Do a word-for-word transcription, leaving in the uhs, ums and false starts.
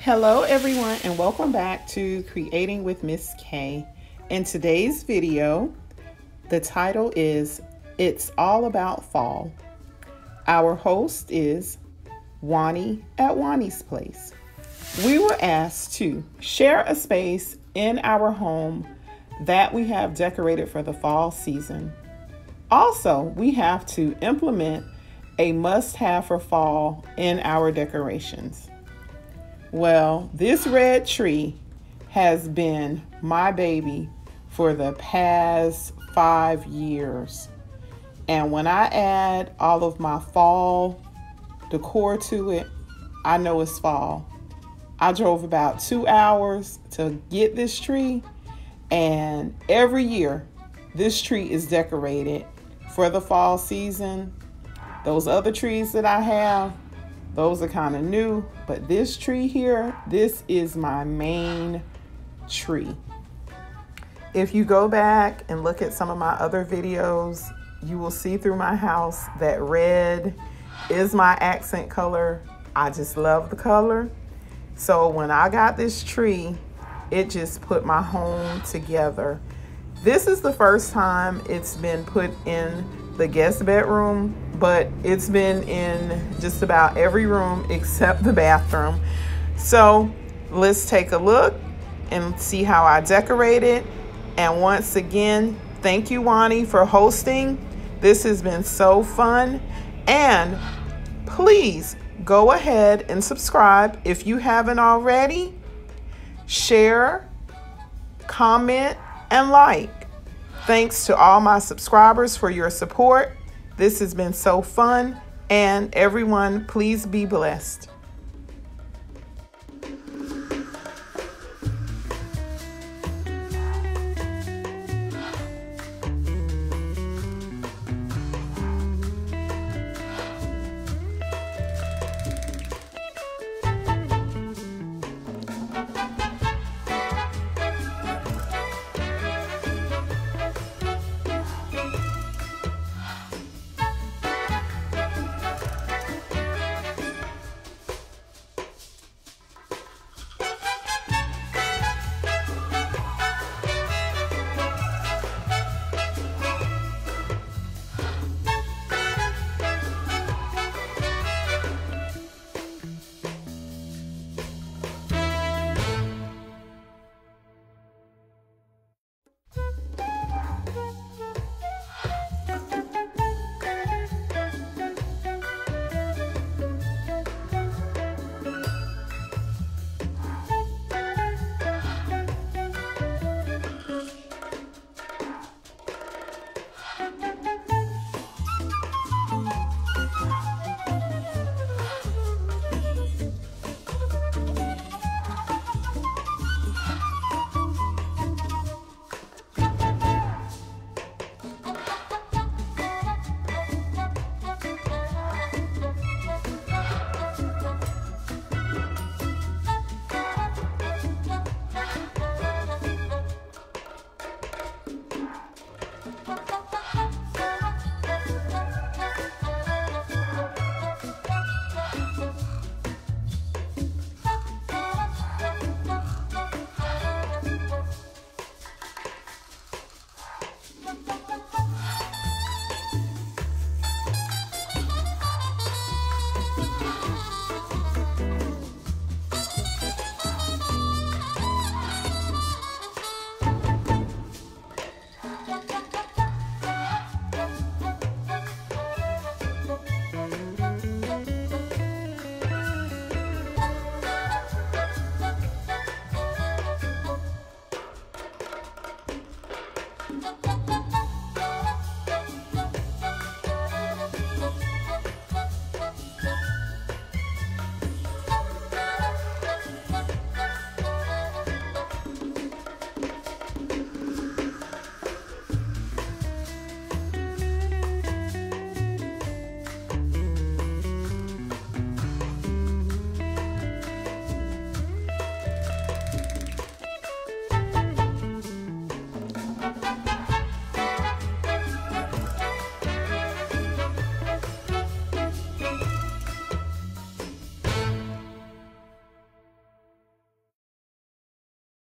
Hello everyone and welcome back to Creating with Miss K. In today's video, the title is It's All About Fall. Our host is Wani at Wani's Place. We were asked to share a space in our home that we have decorated for the fall season. Also, we have to implement a must-have for fall in our decorations. Well, this red tree has been my baby for the past five years. And when I add all of my fall decor to it, I know it's fall. I drove about two hours to get this tree, and every year this tree is decorated for the fall season. Those other trees that I have, those are kind of new, but this tree here, this is my main tree. If you go back and look at some of my other videos, you will see through my house that red is my accent color. I just love the color. So when I got this tree, it just put my home together. This is the first time it's been put in the guest bedroom, but it's been in just about every room except the bathroom. So let's take a look and see how I decorate it. And once again, thank you, Wani, for hosting. This has been so fun. And please go ahead and subscribe if you haven't already. Share, comment, and like. Thanks to all my subscribers for your support. This has been so fun, and everyone, please be blessed.